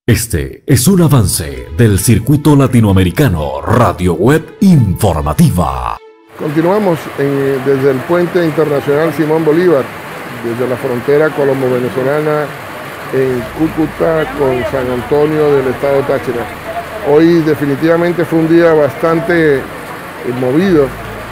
Este es un avance del circuito latinoamericano Radio Web Informativa. Continuamos desde el Puente Internacional Simón Bolívar, desde la frontera colombo-venezolana en Cúcuta con San Antonio del estado Táchira. Hoy definitivamente fue un día bastante movido.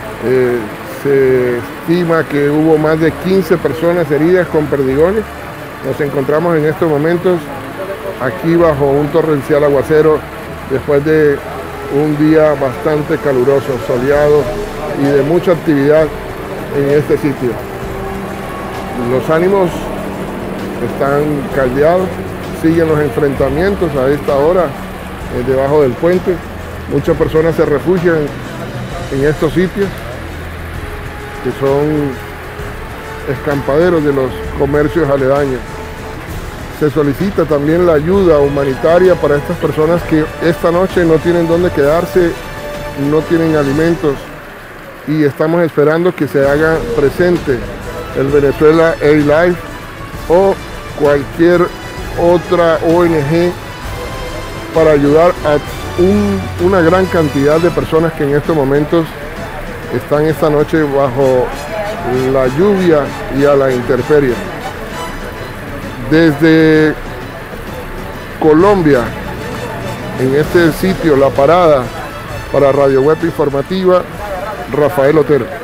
Se estima que hubo más de 15 personas heridas con perdigones. Nos encontramos en estos momentos aquí bajo un torrencial aguacero después de un día bastante caluroso, soleado y de mucha actividad en este sitio. Los ánimos están caldeados, siguen los enfrentamientos a esta hora debajo del puente. Muchas personas se refugian en estos sitios que son escampaderos de los comercios aledaños. Se solicita también la ayuda humanitaria para estas personas que esta noche no tienen dónde quedarse, no tienen alimentos, y estamos esperando que se haga presente el Venezuela Airlines o cualquier otra ONG para ayudar a una gran cantidad de personas que en estos momentos están esta noche bajo la lluvia y a la intemperie. Desde Colombia, en este sitio, La Parada, para Radio Web Informativa, Rafael Otero.